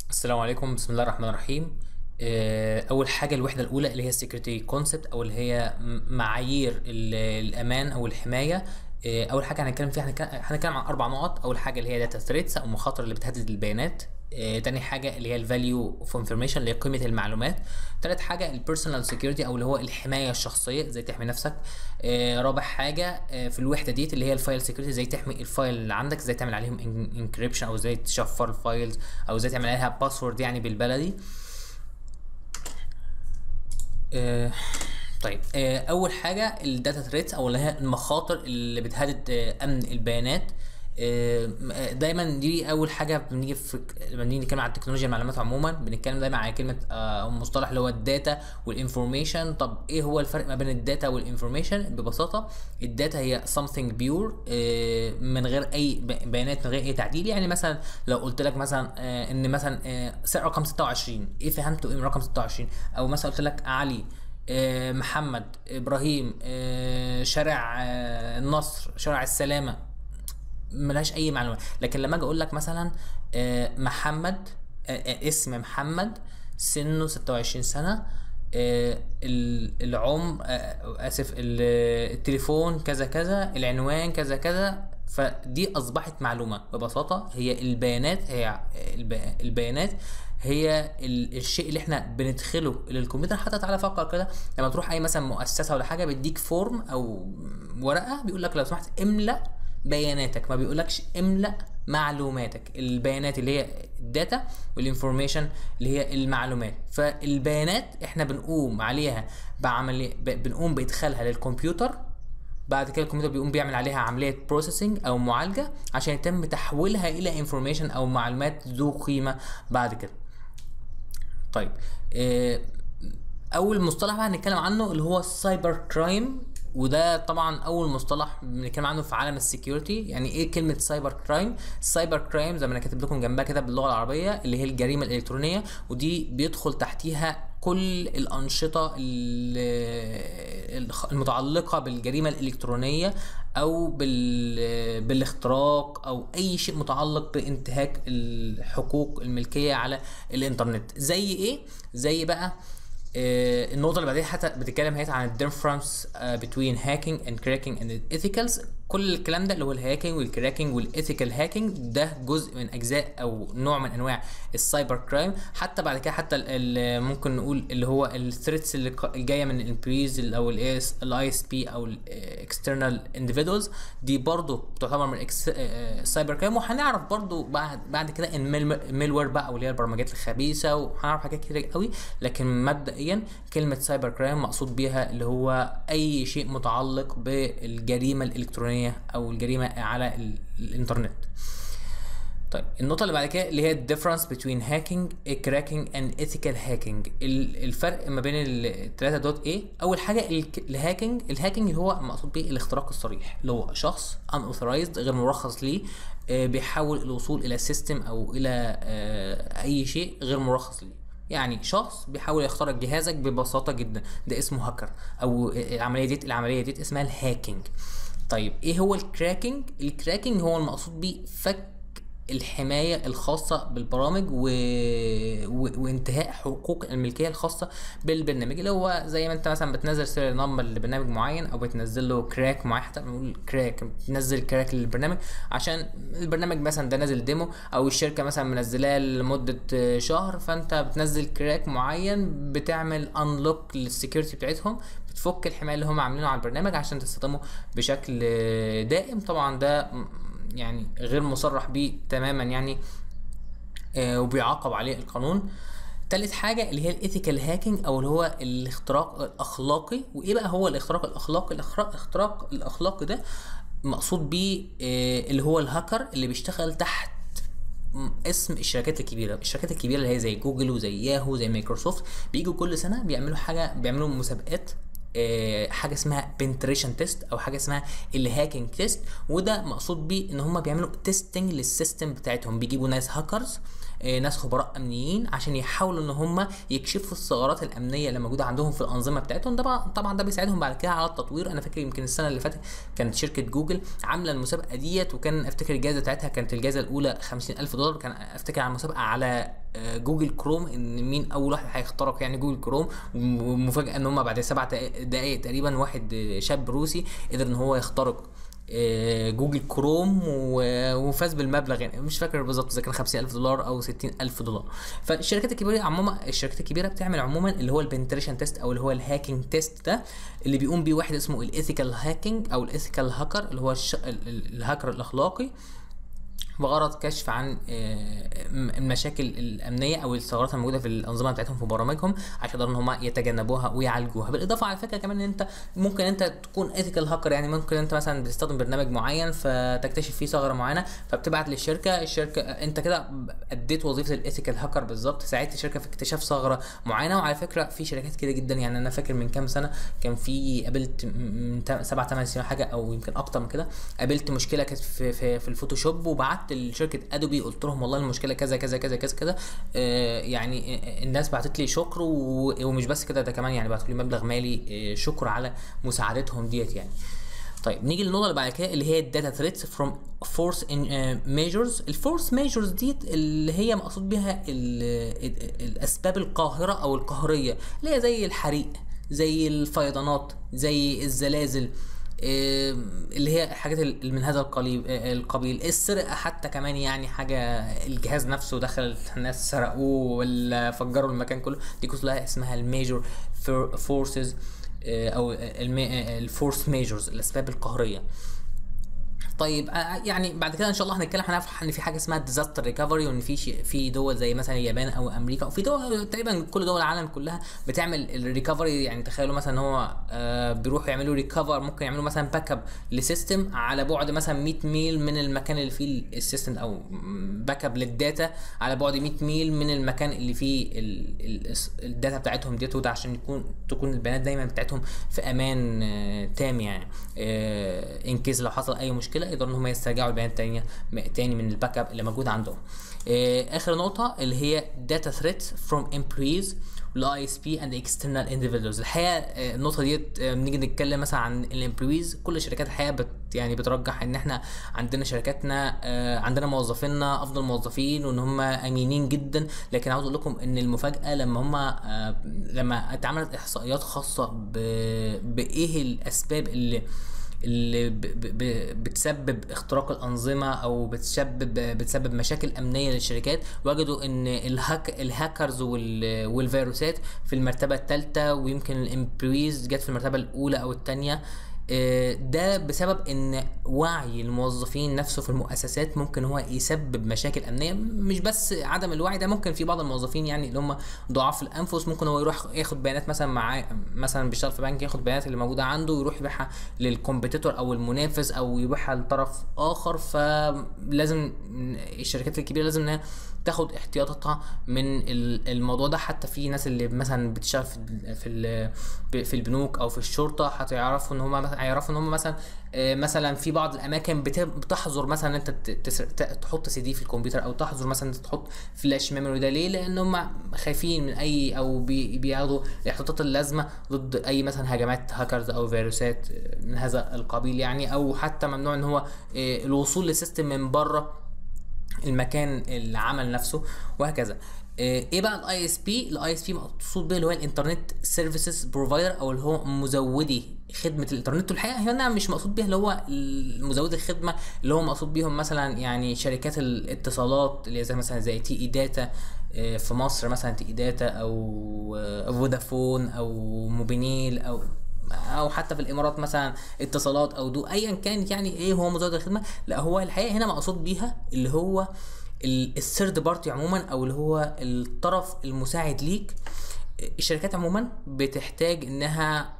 السلام عليكم، بسم الله الرحمن الرحيم. اول حاجه الوحده الاولى اللي هي السكيورتي كونسبت او اللي هي معايير الامان او الحمايه. اول حاجه هنتكلم فيها هنتكلم عن 4 نقط. اول حاجه اللي هي داتا ثريتس او مخاطر اللي بتهدد البيانات. تاني حاجه اللي هي الفاليو اوف انفورميشن اللي هي قيمه المعلومات. تالت حاجه البيرسونال سيكيورتي او اللي هو الحمايه الشخصيه، ازاي تحمي نفسك. رابع حاجه في الوحده ديت اللي هي الفايل سيكيورتي، ازاي تحمي الفايل اللي عندك، ازاي تعمل عليهم انكريبشن او ازاي تشفر الفايلز او ازاي تعمل عليها باسورد يعني بالبلدي. آه، طيب، اول حاجه الداتا ثريتس او اللي هي المخاطر اللي بتهدد امن البيانات. دايما دي اول حاجه لما بنيجي نتكلم عن تكنولوجيا المعلومات عموما بنتكلم دايما عن كلمه او مصطلح اللي هو الداتا والانفورميشن. طب ايه هو الفرق ما بين الداتا والانفورميشن؟ ببساطه الداتا هي something pure، من غير اي بيانات، من غير اي تعديل. يعني مثلا لو قلت لك مثلا ان مثلا رقم 26، ايه فهمته ايه من رقم 26؟ او مثلا قلت لك علي، محمد، ابراهيم، شارع النصر، شارع السلامه، ملهاش اي معلومات. لكن لما اجي اقول لك مثلا محمد، اسم محمد، سنه 26 سنه، العمر، اسف، التليفون كذا كذا، العنوان كذا كذا، فدي اصبحت معلومه. ببساطه هي البيانات، هي البيانات هي الشيء اللي احنا بندخله للكمبيوتر. حتى تعالى فكر كده، لما تروح اي مثلا مؤسسه ولا حاجه بيديك فورم او ورقه بيقول لك لو سمحت املأ بياناتك، ما بيقولكش املأ معلوماتك. البيانات اللي هي الداتا والانفورميشن اللي هي المعلومات. فالبيانات احنا بنقوم عليها بنقوم بادخالها للكمبيوتر. بعد كده الكمبيوتر بيقوم بيعمل عليها عمليه بروسيسنج او معالجه عشان يتم تحويلها الى انفورميشن او معلومات ذو قيمه بعد كده. طيب، اول مصطلح بقى هنتكلم عنه اللي هو السايبر كرايم، وده طبعا اول مصطلح بنتكلم عنه في عالم السكيورتي. يعني ايه كلمه سايبر كرايم؟ السايبر كرايم زي ما انا كاتب لكم جنبها كده باللغه العربيه اللي هي الجريمه الالكترونيه، ودي بيدخل تحتيها كل الانشطه المتعلقه بالجريمه الالكترونيه او بالاختراق او اي شيء متعلق بانتهاك الحقوق الملكيه على الانترنت. زي ايه؟ زي بقى النقطة اللي بعدين حتى بتتكلم هي عن الديفرنس between hacking and cracking and ethics. كل الكلام ده اللي هو الهاكينج والكراكنج والايثيكال هاكينج ده جزء من اجزاء او نوع من انواع السايبر كرايم. حتى بعد كده حتى ممكن نقول اللي هو الثريتس اللي جايه من الامبريز او الاي اس بي او الاكسترنال انديفيدوالز، دي برضو تعتبر من السايبر كرايم. وهنعرف برضو بعد كده ان ميلوير بقى او اللي هي البرمجيات الخبيثه، وهنعرف حاجات كتير قوي. لكن مبدئيا كلمه سايبر كرايم مقصود بيها اللي هو اي شيء متعلق بالجريمه الالكترونيه او الجريمه على الانترنت. طيب، النقطة اللي بعد كده اللي هي الديفرنس بين هاكينج، كراكنج اند ايثيكال هاكينج. الفرق ما بين الثلاثة دوت ايه؟ أول حاجة الهاكينج هو مقصود به الاختراق الصريح، اللي هو شخص unauthorized غير مرخص ليه بيحاول الوصول إلى سيستم أو إلى أي شيء غير مرخص ليه. يعني شخص بيحاول يخترق جهازك ببساطة جدا، ده اسمه هاكر. أو العملية دي اسمها الهاكينج. طيب، ايه هو الكراكنج؟ الكراكنج هو المقصود بيه فك الحمايه الخاصه بالبرامج وانتهاء حقوق الملكيه الخاصه بالبرنامج، اللي هو زي ما انت مثلا بتنزل سيريال نمبر لبرنامج معين او بتنزل له كراك معين. حتى بنقول كراك، بتنزل كراك للبرنامج عشان البرنامج مثلا ده نازل ديمو او الشركه مثلا منزلاه لمده شهر، فانت بتنزل كراك معين بتعمل انلوك للسكيورتي بتاعتهم، بتفك الحمايه اللي هم عاملينه على البرنامج عشان تستخدمه بشكل دائم. طبعا ده يعني غير مصرح بيه تماما يعني، وبيعاقب عليه القانون. تالت حاجة اللي هي الايثيكال هاكينج او اللي هو الاختراق الاخلاقي. وايه بقى هو الاختراق الاخلاقي؟ الاختراق الاخلاقي ده مقصود بيه اللي هو الهاكر اللي بيشتغل تحت اسم الشركات الكبيره. الشركات الكبيره اللي هي زي جوجل وزي ياهو زي مايكروسوفت بيجوا كل سنه بيعملوا مسابقات، حاجه اسمها بنتريشن تيست او حاجه اسمها الهاكينج تيست. وده مقصود بيه ان هم بيعملوا تيستنج للسيستم بتاعتهم، بيجيبوا ناس هاكرز، ناس خبراء امنيين عشان يحاولوا ان هم يكشفوا الثغرات الامنيه اللي موجوده عندهم في الانظمه بتاعتهم. طبعا ده بيساعدهم بعد كده على التطوير. انا فاكر يمكن السنه اللي فاتت كانت شركه جوجل عامله المسابقه ديت، وكان افتكر الجائزه بتاعتها كانت الجائزه الاولى $50,000. كان افتكر على المسابقه على جوجل كروم، ان مين اول واحد هيخترق يعني جوجل كروم. ومفاجاه ان هم بعد 7 دقائق تقريبا واحد شاب روسي قدر ان هو يخترق جوجل كروم وفاز بالمبلغ، يعني مش فاكر بالظبط اذا كان $50,000 او $60,000. فالشركات الكبيره عموما، الشركات الكبيره بتعمل عموما اللي هو البنتريشن تيست او اللي هو الهاكينج تيست ده، اللي بيقوم بيه واحد اسمه الايثيكال هاكينج او الايثيكال هاكر، اللي هو الهاكر الاخلاقي، بغرض كشف عن المشاكل الامنيه او الثغرات الموجوده في الانظمه بتاعتهم في برامجهم، عشان يقدروا ان هم يتجنبوها ويعالجوها. بالاضافه على فكره كمان ان انت ممكن انت تكون ايثيكال هاكر، يعني ممكن انت مثلا بتستخدم برنامج معين فتكتشف فيه ثغره معينه، فبتبعت للشركه، انت كده اديت وظيفه الايثيكال هاكر بالظبط، ساعدت الشركه في اكتشاف ثغره معينه. وعلى فكره في شركات كده جدا، يعني انا فاكر من كام سنه كان في قابلت من 7-8 سنين حاجه او يمكن اكتر من كده، قابلت مشكله كانت في الفوتوشوب، وبعت لشركه ادوبي قلت لهم والله المشكله كذا كذا كذا كذا كذا. يعني الناس بعتت لي شكر، ومش بس كده، ده كمان يعني بعتوا لي مبلغ مالي شكر على مساعدتهم ديت يعني. طيب نيجي للنقطه اللي بعد كده اللي هي الداتا ثريتس فروم فورس ميجرز. الفورس ميجرز ديت اللي هي مقصود بها الاسباب القاهره او القهريه، اللي هي زي الحريق، زي الفيضانات، زي الزلازل، اللي هي حاجات من هذا القبيل. السرقه حتى كمان، يعني حاجه الجهاز نفسه دخل الناس سرقوه ولا فجروا المكان كله، دي كلها اسمها الميجور فورسز او الفورس ميجرز، الاسباب القهريه. طيب يعني بعد كده ان شاء الله هنتكلم، هنعرف ان في حاجه اسمها ديزاستر ريكفري، وان في دول زي مثلا اليابان او امريكا، وفي دول تقريبا كل دول العالم كلها بتعمل الريكفري. يعني تخيلوا مثلا ان هو بيروحوا يعملوا ريكفر، ممكن يعملوا مثلا باك اب لسيستم على بعد مثلا 100 ميل من المكان اللي فيه السيستم، او باك اب للداتا على بعد 100 ميل من المكان اللي فيه الداتا بتاعتهم ديت، وده عشان تكون البيانات دايما بتاعتهم في امان تام، يعني ان كيس لو حصل اي مشكله يقدروا ان هم يسترجعوا البيانات تاني من الباك اب اللي موجود عندهم. اخر نقطه اللي هي data threats from employees ISP and external individuals. الحقيقه النقطه ديت بنيجي نتكلم مثلا عن الامبلويز، كل شركات الحقيقه يعني بترجح ان احنا عندنا شركاتنا عندنا موظفينا افضل موظفين وان هم امينين جدا. لكن عاوز اقول لكم ان المفاجاه لما اتعملت احصائيات خاصه بايه الاسباب اللي بتسبب اختراق الانظمه او بتسبب مشاكل امنيه للشركات، وجدوا ان الهاكرز والفيروسات في المرتبه الثالثه، ويمكن الامبلويز جت في المرتبه الاولى او الثانيه. ده بسبب ان وعي الموظفين نفسه في المؤسسات ممكن هو يسبب مشاكل امنيه. مش بس عدم الوعي ده، ممكن في بعض الموظفين يعني اللي هم ضعاف الانفس ممكن هو يروح ياخد بيانات مثلا معاه، مثلا بيشتغل في بنك، ياخد البيانات اللي موجوده عنده ويروح يبيعها للكومبيتيتور او المنافس او يبيعها لطرف اخر. فلازم الشركات الكبيره لازم انها تاخد احتياطاتها من الموضوع ده. حتى في ناس اللي مثلا بتشتغل في البنوك او في الشرطه هتعرفوا ان هم مثلا في بعض الاماكن بتحظر مثلا انت تحط سي دي في الكمبيوتر، او تحظر مثلا انت تحط فلاش ميموري. ده ليه؟ لان هم خايفين من اي او بياخدوا الاحتياطات اللازمه ضد اي مثلا هجمات هاكرز او فيروسات من هذا القبيل يعني، او حتى ممنوع ان هو الوصول لسيستم من بره المكان العمل نفسه وهكذا. ايه بقى الاي اس بي مقصود بيه اللي هو الانترنت سيرفيسز بروفايدر، او اللي هو مزودي خدمه الانترنت. والحقيقه هنا مش مقصود بيها اللي هو مزودي الخدمه اللي هو مقصود بيهم مثلا يعني شركات الاتصالات اللي زي مثلا زي تي اي داتا في مصر، مثلا تي اي داتا او فودافون او موبينيل او حتى في الامارات مثلا اتصالات او دو، ايا كان يعني ايه هو مزود الخدمه. لا، هو الحقيقه هنا مقصود بيها اللي هو الثيرد بارتي عموما، او اللي هو الطرف المساعد ليك. الشركات عموما بتحتاج انها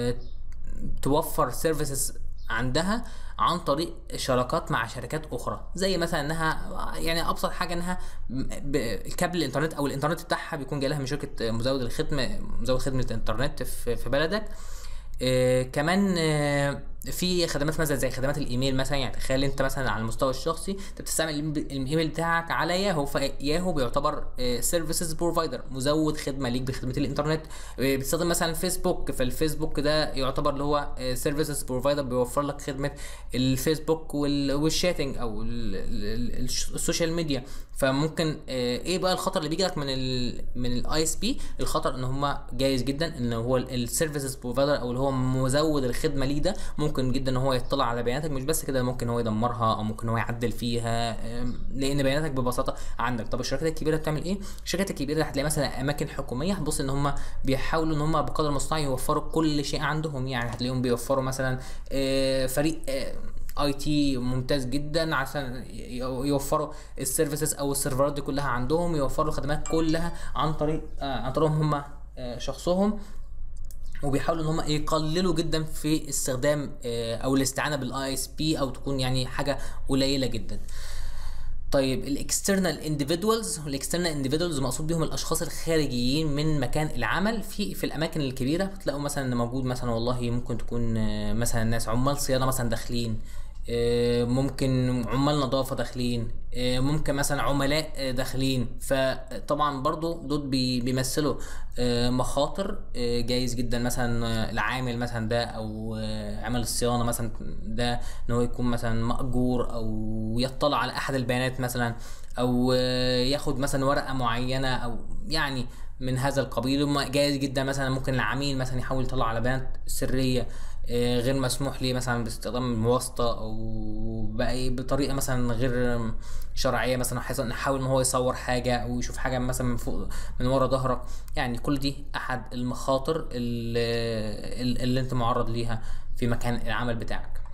توفر سيرفيسز عندها عن طريق شراكات مع شركات اخرى، زي مثلا انها يعني ابسط حاجه انها الكابل الانترنت او الانترنت بتاعها بيكون جاي لها من شركه مزود خدمه الانترنت في بلدك. كمان في خدمات مثلا زي خدمات الايميل مثلا. يعني تخيل انت مثلا على المستوى الشخصي انت بتستعمل الايميل بتاعك على ياهو، فياهو بيعتبر سيرفيسز بروفايدر، مزود خدمه ليك بخدمه الانترنت. بتستخدم مثلا فيسبوك، فالفيسبوك ده يعتبر اللي هو سيرفيسز بروفايدر، بيوفر لك خدمه الفيسبوك والشاتنج او السوشيال ميديا. فممكن ايه بقى الخطر اللي بيجي لك من الاي اس بي؟ الخطر ان هم جايز جدا ان هو السيرفيسز بروفايدر او اللي هو مزود الخدمه ليه ده ممكن جدا ان هو يطلع على بياناتك. مش بس كده، ممكن هو يدمرها او ممكن هو يعدل فيها، لان بياناتك ببساطه عندك. طب الشركات الكبيره بتعمل ايه؟ الشركات الكبيره هتلاقي مثلا اماكن حكوميه، هتبص ان هم بيحاولوا ان هم بقدر المستطاع يوفروا كل شيء عندهم. يعني هتلاقيهم بيوفروا مثلا فريق اي تي ممتاز جدا عشان يوفروا السيرفيسز او السيرفرات دي كلها عندهم، يوفروا الخدمات كلها عن طريقهم هم شخصهم. وبيحاولوا ان هم يقللوا جدا في استخدام او الاستعانه بالاي اس بي، او تكون يعني حاجه قليله جدا. طيب الاكسترنال انديفيدوالز مقصود بيهم الاشخاص الخارجيين من مكان العمل. في الاماكن الكبيره بتلاقوا مثلا ان موجود مثلا والله ممكن تكون مثلا ناس عمال صيانه مثلا داخلين، ممكن عمال نظافه داخلين، ممكن مثلا عملاء داخلين. فطبعا برضو دول بيمثلوا مخاطر. جايز جدا مثلا العامل مثلا ده او عمل الصيانه مثلا ده ان هو يكون مثلا مأجور او يطلع على احد البيانات مثلا، او ياخد مثلا ورقه معينه او يعني من هذا القبيل. جايز جدا مثلا ممكن العميل مثلا يحاول يطلع على بيانات سريه غير مسموح ليه مثلا باستخدام الواسطه او بأي بطريقه مثلا غير شرعيه، مثلا نحاول ان هو يصور حاجه او يشوف حاجه مثلا من فوق من ورا ظهرك. يعني كل دي احد المخاطر اللي انت معرض ليها في مكان العمل بتاعك.